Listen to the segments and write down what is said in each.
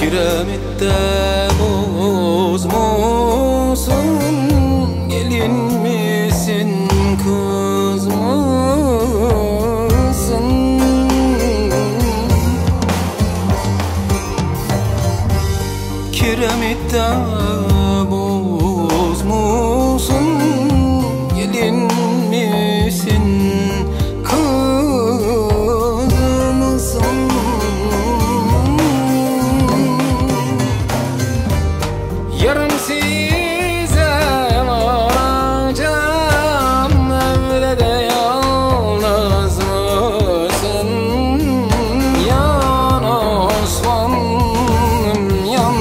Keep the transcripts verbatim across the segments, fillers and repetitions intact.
Kiremitte bozmuşsun, gelin misin kız mısın? Kiremitte bozmuşsun, gelin misin kız mısın? Yarın size varacağım, evde de yalnız mısın? Yan Osman'ım yan.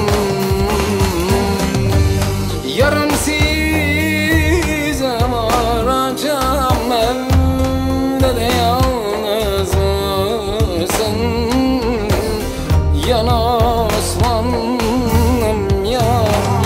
Yarın size varacağım, evde de yalnız mısın? Yan Osman'ım yan.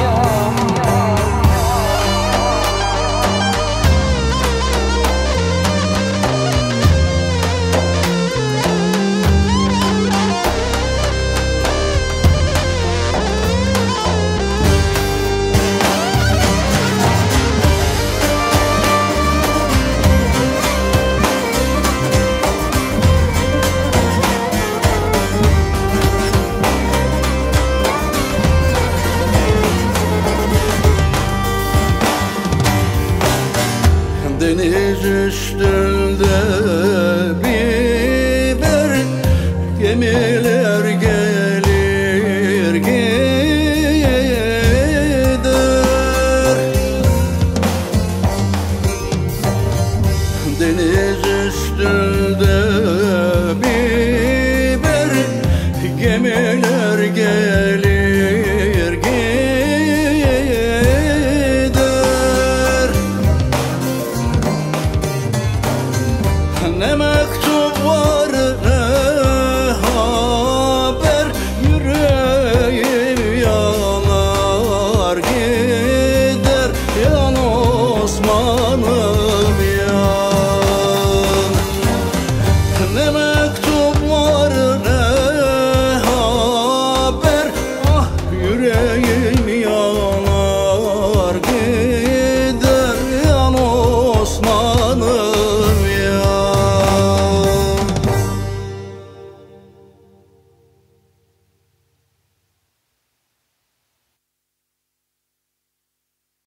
Deniz üstünde biber, gemiler gelir gider. Deniz üstünde biber, gemiler gelir gider. Ne mektup